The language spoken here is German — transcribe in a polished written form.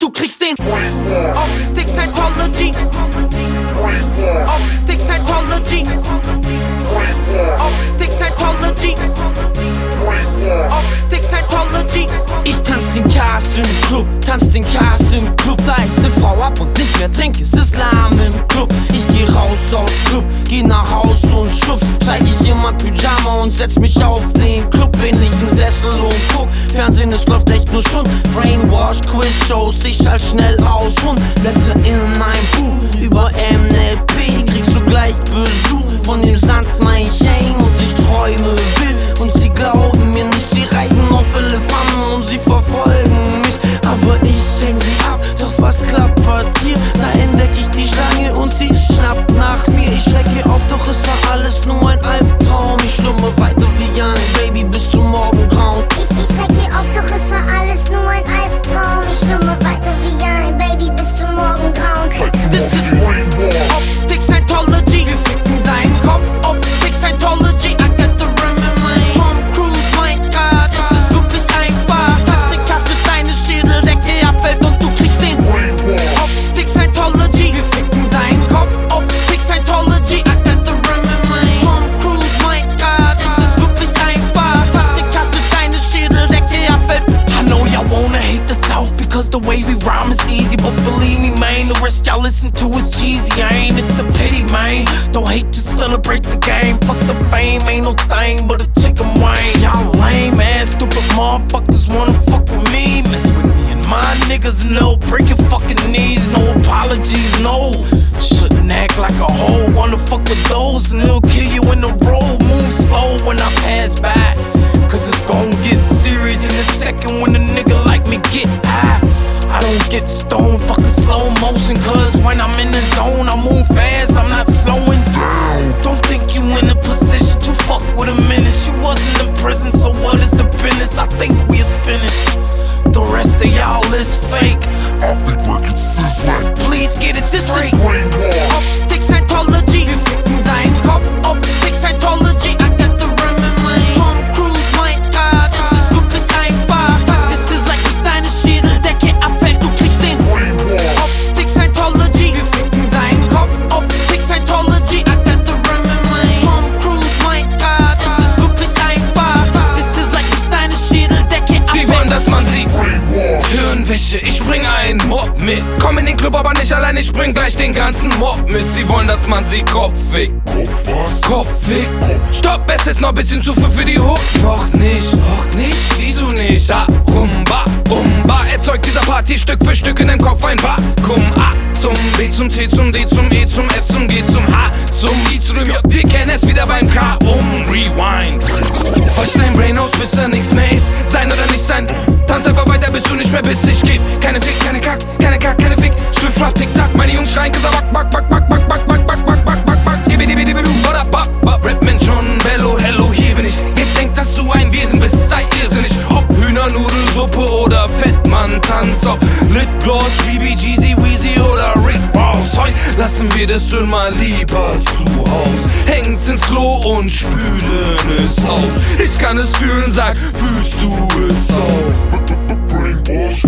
du kriegst den Optik Scientology. Optik Scientology. Optik Scientology. Optik Scientology. Ich tanz den Chaos im Club, tanz den Chaos im Club. Da ich ne Frau hab und nicht mehr trinke, ist Islam im Club. Ich geh raus aus Club, geh nach Haus und schubs. Steig ich in mein Pyjama und setz mich auf den clubähnlichen Sessel und guck Fernsehen, es läuft echt nur schon. Brainwash, Quiz-Shows, ich schall schnell aus und blätter in ein Buch über NLP. Kriegst du gleich Besuch von dem Sandmännchen und ich träume wild und sie glauben mir nicht. Sie reiten auf Elefanten und sie verfolgen mich, aber ich häng sie ab. Doch was klappert hier? Da entdeck ich die Schlange und sie schnappt nach mir. Ich schrecke auf, doch es war alles nur ein Albtraum. Ich schlumme weiter wie ein Baby bis zum Morgengrauen. Ich schrecke auf, doch es war alles nur ein Albtraum. Ich schlumme weiter wie ein Baby bis zum Morgengrauen. Das ist Optik Scientology. Wir ficken deinen Kopf, Optik Scientology. I got the rim in my Tom Cruise, mein God, es ist wirklich einfach. Klassiker bis deine Schädeldecke abfällt und du kriegst den Optik Scientology. Wir ficken deinen Kopf, Optik Scientology. I got the rim in my Tom Cruise, mein God, es ist wirklich einfach. Klassiker bis deine Schädeldecke abfällt. I know y'all wanna hate the South because the way we rhyme is easy, but believe me, man, the rest y'all listen to is cheesy. Ain't it's a pity, man. Don't hate, just celebrate the game. Fuck the fame, ain't no thing but a chicken wing. Y'all lame ass, stupid motherfuckers wanna fuck with me. Mess with me and my niggas, no. Break your fucking knees, no apologies, no. Shouldn't act like a hoe. Wanna fuck with those and it'll kill you in the road. Move slow when I pass by, cause it's gon' get serious in a second when a nigga like me get high. I don't get stoned, fucking slow motion, cause when I'm in the zone, I move fast, I'm not slowing down. Don't think you in a position to fuck with a menace. You wasn't in prison, so what is the business? I think we is finished. The rest of y'all is fake. Optic Records is like, Please get it straight. Optik Scientology. Wir ficken deinen Kopf, Optik Scientology. I got the rim in my Tom Cruise, mein God, es ist wirklich einfach. Das ist like bis deine Schädeldecke abfällt, du kriegst den Optik Scientology. Wir ficken deinen Kopf, Optik Scientology. I got the rim in my Tom Cruise, mein God, es ist wirklich einfach. Das ist like bis deine Schädeldecke abfällt. Sie wollen, dass man sie Hirnwäsche, ich bring einen Mob mit. Komm in den Club, aber nicht allein, ich bring gleich den ganzen Mob mit. Sie wollen, dass man sie Kopf fickt. Kopf was? Kopf fickt. Stopp, es ist noch bisschen zu früh für die Hook. Noch nicht, wieso nicht? Da, rumba, umba, erzeugt dieser Party Stück für Stück in den Kopf ein Vakuum. A zum B zum T zum D zum E zum F zum G zum H zum I zu dem J. Wir kennen es wieder beim K. Rewind. Wasch dein Brain aus, bis da nichts mehr ist. Sein oder nicht sein. Tanz einfach weiter, bis du nicht mehr bist. Ich geb keine Fick, keine Kack, keine Fick. Schwipp, schwapp, tick, tack. Meine Jungs schreien, gesagt, back, back, back, back, back, back, back, back, back, back, back. Skibidi-bidi-bidi-du, oder bap, bap. Rapman schon, bello, hello, hier bin ich. Ihr denkt, dass du ein Wesen bist, seid irrsinnig. Ob Hühnernudelsuppe oder Fettmann-Tanz. Ob Lipgloss, BBGZ, Weezy oder Rick Ross. Heute lassen wir das schon mal lieber zu Haus. Hängen's ins Klo und spülen es aus. Ich kann es fühlen, sag, fühlst du es auch? Brainwash.